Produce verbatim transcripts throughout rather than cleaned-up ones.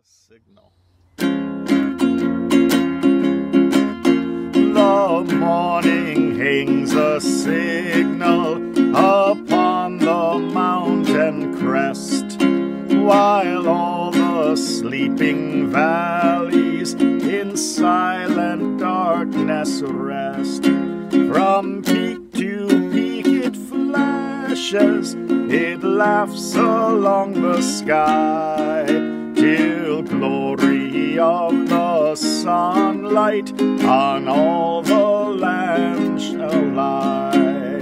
signal. The morning hangs a signal upon the mountain crest, while all the sleeping valleys in silent darkness rest. From peak to peak it flashes, it laughs along the sky, till glory of the sunlight on all the land shall lie.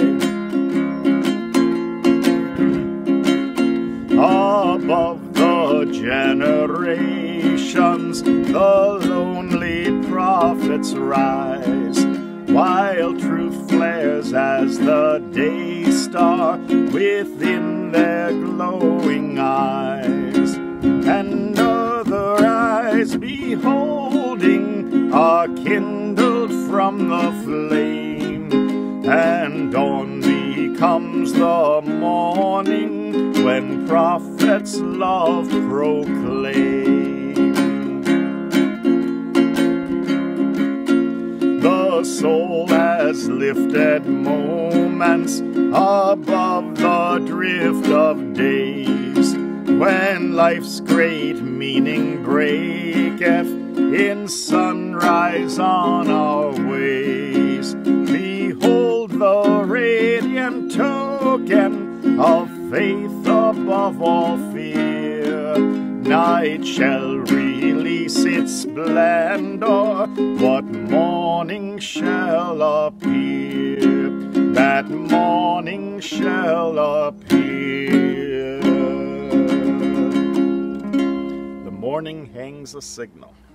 Above the generations the lonely prophets rise, while truth flares as the day star within their glowing eyes, and other eyes beholding are kindled from the flame, and dawn becomes the morning when prophets love proclaim. The soul has lifted moments above the drift of days, when life's great meaning breaketh in sunrise on our ways. Behold the radiant token of faith above all fear. Night shall release its splendor, what morning shall appear? That morning shall appear. The morning hangs a signal.